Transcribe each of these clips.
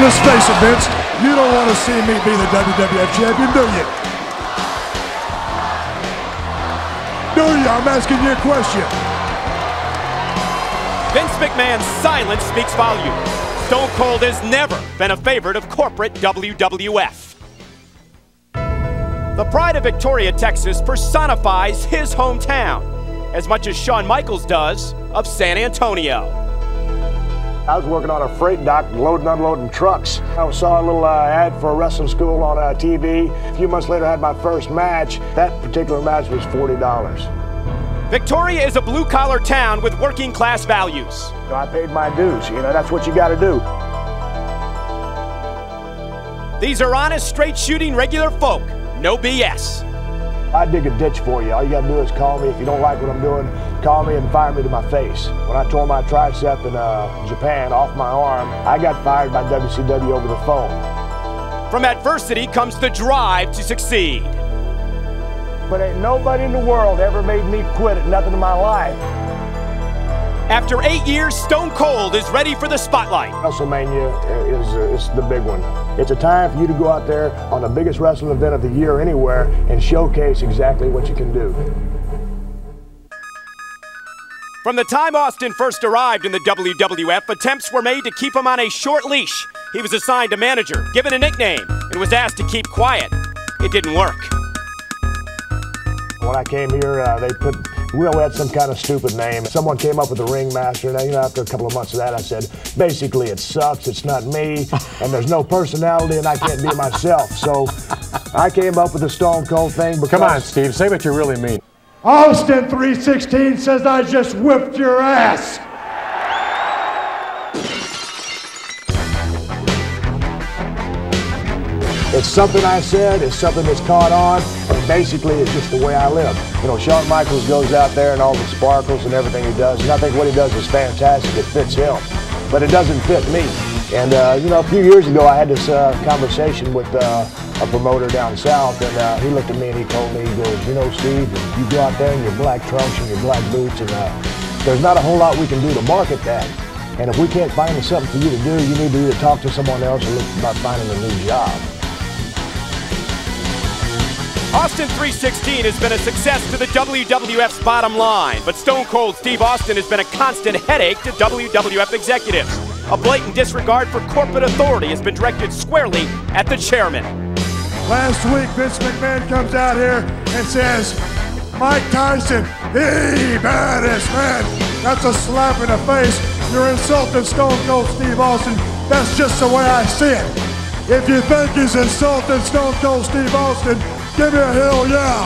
Let's face it, Vince, you don't want to see me be the WWF champion, do you? Do you? I'm asking you a question. Vince McMahon's silence speaks volumes. Stone Cold has never been a favorite of corporate WWF. The pride of Victoria, Texas personifies his hometown, as much as Shawn Michaels does of San Antonio. I was working on a freight dock, loading and unloading trucks. I saw a little ad for a wrestling school on TV. A few months later, I had my first match. That particular match was $40. Victoria is a blue-collar town with working-class values. I paid my dues. You know, that's what you got to do. These are honest, straight-shooting, regular folk. No BS. I dig a ditch for you. All you got to do is call me. If you don't like what I'm doing, call me and fire me to my face. When I tore my tricep in Japan off my arm, I got fired by WCW over the phone. From adversity comes the drive to succeed. But ain't nobody in the world ever made me quit at nothing in my life. After 8 years, Stone Cold is ready for the spotlight. WrestleMania is the big one. It's a time for you to go out there on the biggest wrestling event of the year anywhere and showcase exactly what you can do. From the time Austin first arrived in the WWF, attempts were made to keep him on a short leash. He was assigned a manager, given a nickname, and was asked to keep quiet. It didn't work. When I came here, we had some kind of stupid name. Someone came up with the ringmaster, and after a couple of months of that, I said, basically, it sucks, it's not me, and there's no personality, and I can't be myself. So I came up with the Stone Cold thing because... Come on, Steve, say what you really mean. Austin 316 says I just whipped your ass. It's something I said, it's something that's caught on, and basically it's just the way I live. You know, Shawn Michaels goes out there and all the sparkles and everything he does, and I think what he does is fantastic. It fits him, but it doesn't fit me. And, you know, a few years ago I had this conversation with a promoter down south, and he looked at me and he told me, he goes, you know, Steve, you go out there in your black trunks and your black boots, and there's not a whole lot we can do to market that. And if we can't find something for you to do, you need to either talk to someone else or look about finding a new job. Austin 316 has been a success to the WWF's bottom line, but Stone Cold Steve Austin has been a constant headache to WWF executives. A blatant disregard for corporate authority has been directed squarely at the chairman. Last week, Vince McMahon comes out here and says, Mike Tyson, the baddest man. That's a slap in the face. You're insulting Stone Cold Steve Austin. That's just the way I see it. If you think he's insulting Stone Cold Steve Austin, give me a hell yeah!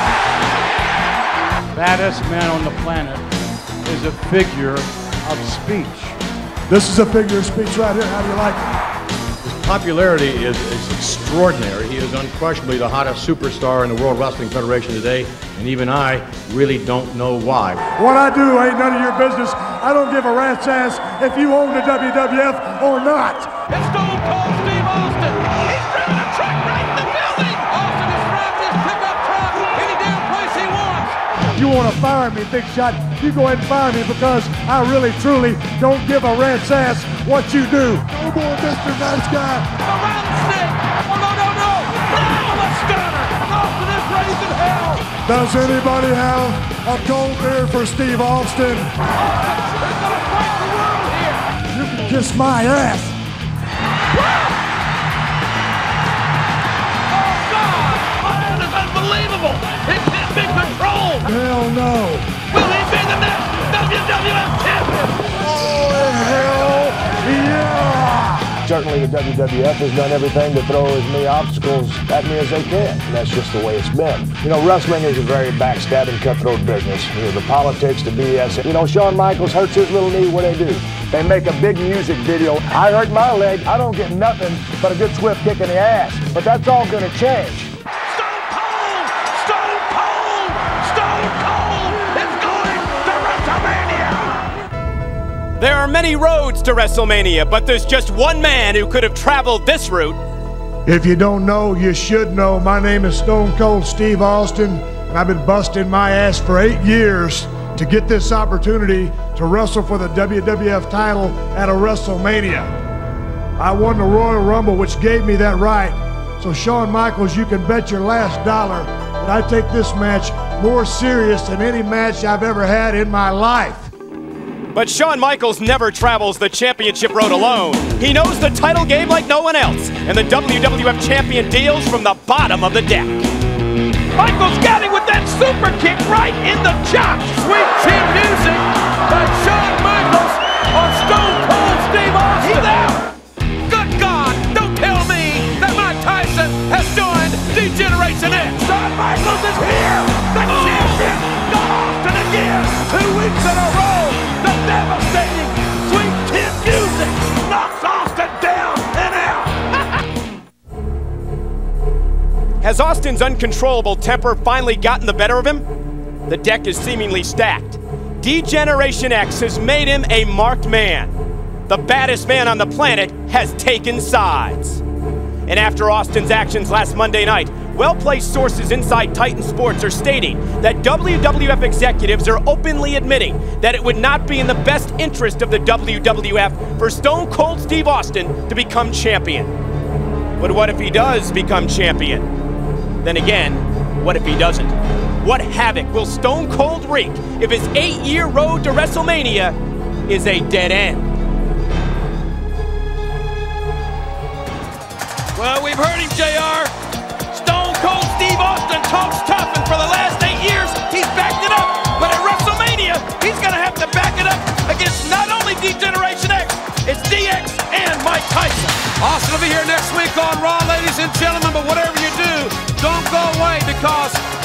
Baddest man on the planet is a figure of speech. This is a figure of speech right here. How do you like it? His popularity is extraordinary. He is unquestionably the hottest superstar in the World Wrestling Federation today, and even I really don't know why. What I do ain't none of your business. I don't give a rat's ass if you own the WWF or not. It's Stone Cold Steve Austin. He's driven a truck right in the building. Austin has driving his pickup truck any damn place he wants. You want to fire me, Big Shot? You go ahead and fire me because I really, truly don't give a rat's ass what you do. No more Mr. Nice Guy. Around the stick. Oh, no, no, no. Now the stunner. Austin is raising hell. Does anybody have a cold beer for Steve Austin? Austin is going to fight the world here. You can kiss my ass. Unbelievable! It's hit big control! Hell no! Will he be the next WWF champion? Oh, hell yeah! Certainly the WWF has done everything to throw as many obstacles at me as they can, and that's just the way it's been. You know, wrestling is a very backstabbing, cutthroat business. You know, the politics, the BS. You know, Shawn Michaels hurts his little knee, what do they do? They make a big music video. I hurt my leg, I don't get nothing but a good swift kick in the ass. But that's all gonna change. There are many roads to WrestleMania, but there's just one man who could have traveled this route. If you don't know, you should know. My name is Stone Cold Steve Austin, and I've been busting my ass for 8 years to get this opportunity to wrestle for the WWF title at a WrestleMania. I won the Royal Rumble, which gave me that right. So Shawn Michaels, you can bet your last dollar that I take this match more serious than any match I've ever had in my life. But Shawn Michaels never travels the championship road alone. He knows the title game like no one else, and the WWF champion deals from the bottom of the deck. Michaels got him with that super kick right in the chops. Sweet chin music by Shawn Michaels on Stone Cold Steve Austin. He's out. Good God, don't tell me that Mike Tyson has joined D-Generation X. Shawn Michaels is here. The champion, Austin again. 2 weeks in a row. The devastating sweet chin music knocks Austin down and out. Has Austin's uncontrollable temper finally gotten the better of him? The deck is seemingly stacked. D-Generation X has made him a marked man. The baddest man on the planet has taken sides. And after Austin's actions last Monday night, well-placed sources inside Titan Sports are stating that WWF executives are openly admitting that it would not be in the best interest of the WWF for Stone Cold Steve Austin to become champion. But what if he does become champion? Then again, what if he doesn't? What havoc will Stone Cold wreak if his 8-year road to WrestleMania is a dead end? Well, we've heard him, JR. Stone Cold Steve Austin talks tough, and for the last 8 years, he's backed it up. But at WrestleMania, he's going to have to back it up against not only D-Generation X, it's DX and Mike Tyson. Austin will be here next week on Raw, ladies and gentlemen, but whatever you do, don't go away because